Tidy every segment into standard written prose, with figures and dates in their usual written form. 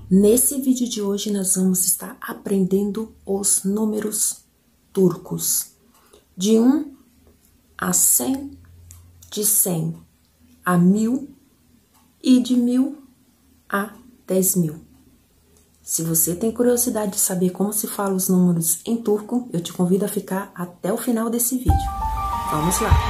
Nesse vídeo de hoje, nós vamos estar aprendendo os números turcos. De 1 a 100, de 100 a 1000 e de 1000 a 10.000. Se você tem curiosidade de saber como se fala os números em turco, eu te convido a ficar até o final desse vídeo. Vamos lá!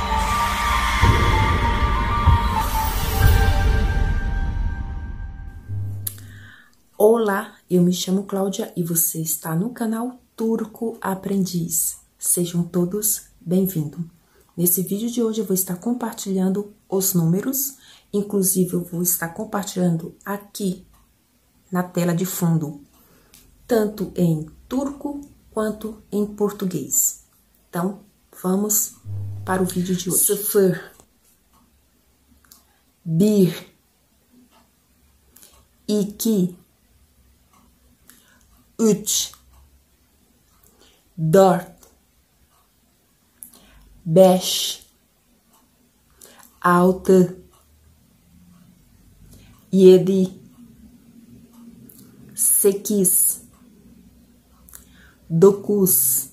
Olá, eu me chamo Cláudia e você está no canal Turco Aprendiz. Sejam todos bem-vindos. Nesse vídeo de hoje eu vou estar compartilhando os números, inclusive eu vou estar compartilhando aqui na tela de fundo, tanto em turco quanto em português. Então, vamos para o vídeo de hoje. Sıfır, bir, iki, 3, 4, 5, 6, 7, 8, 9,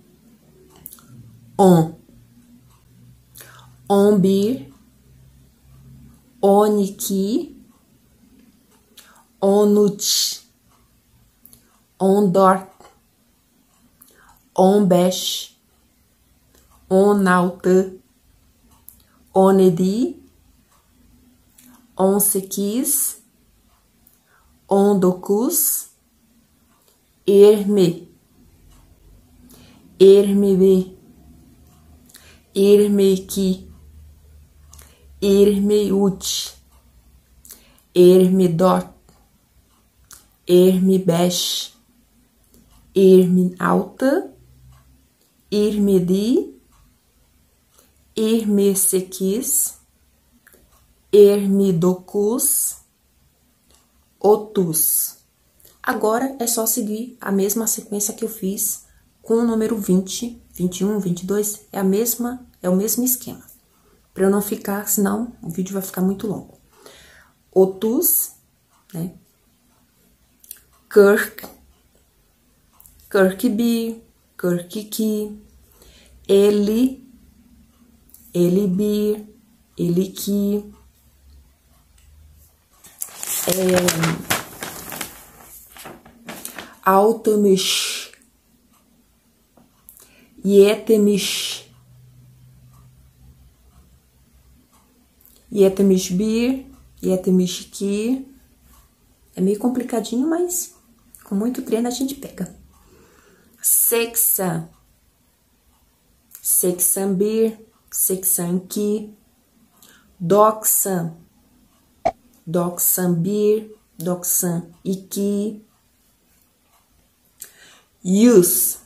10, 11, 12, 13, 14, 15, 16, 17, 18, 19, 20, 21, 22, 23, 24, 25, 26, 27, 28, 29, 30. Agora é só seguir a mesma sequência que eu fiz com o número 20, 21, 22, é o mesmo esquema. Para eu não ficar, senão o vídeo vai ficar muito longo. 30, né? 40, 41, 42, 50, 51, 52, 60, 70, 71, 72. É meio complicadinho, mas com muito treino a gente pega. 80, 81, 82, 90, 91, 92, 100.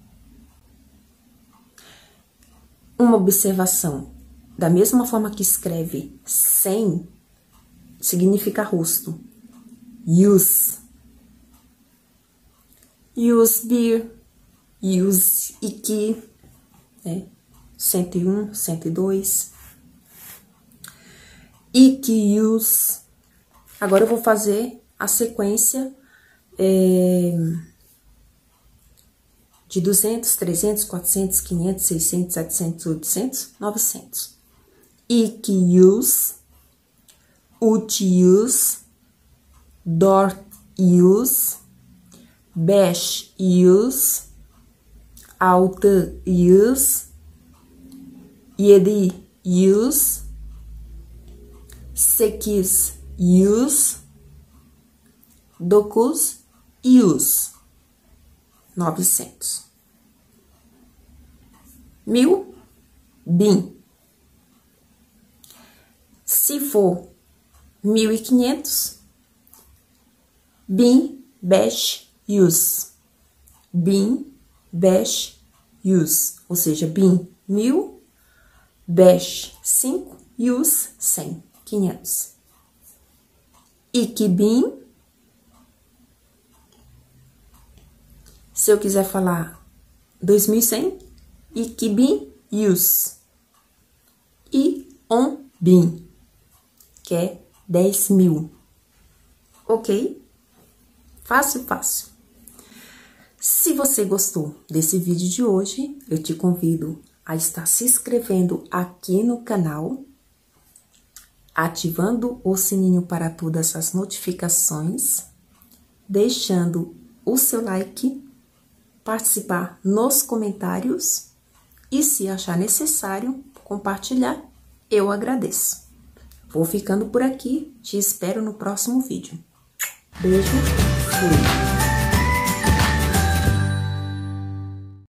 Uma observação, da mesma forma que escreve 100, significa rosto. 100, 101, 102, né? 101, 102. 200. Agora eu vou fazer a sequência de 200, 300, 400, 500, 600, 700, 800, 900. 200, 300, 400, 500, 600, 700, 800, 900. 1000, 1000. Se for 1500, 1500. 1500. Ou seja, 1000, 5 e os 100, 500. 2000. Se eu quiser falar 2100, 2100. E 10.000, que é 10.000, ok? Fácil, fácil. Se você gostou desse vídeo de hoje, eu te convido a estar se inscrevendo aqui no canal, ativando o sininho para todas as notificações, deixando o seu like, participar nos comentários e, se achar necessário, compartilhar, eu agradeço. Vou ficando por aqui, te espero no próximo vídeo. Beijo, fui!